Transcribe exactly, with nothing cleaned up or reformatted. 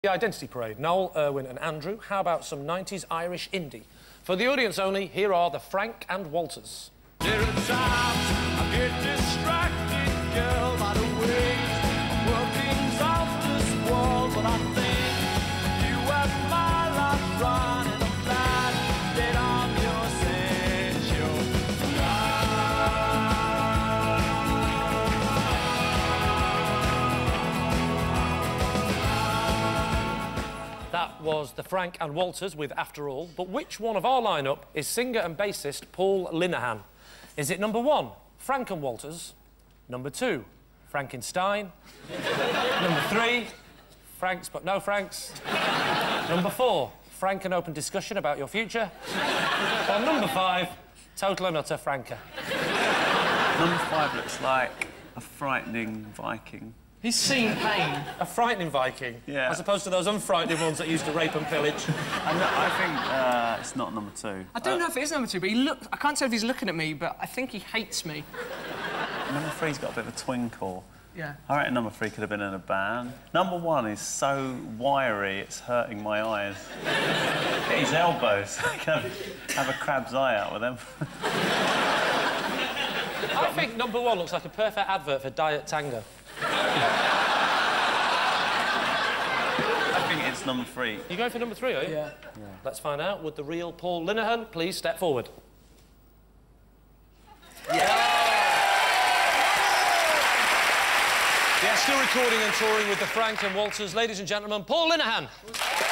The Identity Parade. Noel, Irwin and Andrew, how about some nineties Irish indie? For the audience only, here are the Frank and Walters. There are times I get distracted, girl, by the ways of workings off this wall, but I think you have my life running. I'm glad that I'm your sensual That was the Frank and Walters with After All, but which one of our lineup is singer and bassist Paul Linehan? Is it number one, Frank and Walters? Number two, Frankenstein? Number three, Franks but no Franks? Number four, frank and open discussion about your future? Or number five, total and utter franker? Number five looks like a frightening Viking. He's seen pain. A frightening Viking? Yeah. As opposed to those unfrightening ones that used to rape and pillage. I, know, I think uh, it's not number two. I don't uh, know if it is number two, but he look. I can't tell if he's looking at me, but I think he hates me. Number three's got a bit of a twinkle. Yeah. I reckon number three could have been in a band. Number one is so wiry, it's hurting my eyes. Get his elbows. I can have a crab's eye out with them. I think number one looks like a perfect advert for Diet Tango. I think it's number three. You going for number three, are you? Yeah. yeah. Let's find out. Would the real Paul Linehan please step forward? Yeah! Yeah, still recording and touring with the Frank and Walters. Ladies and gentlemen, Paul Linehan.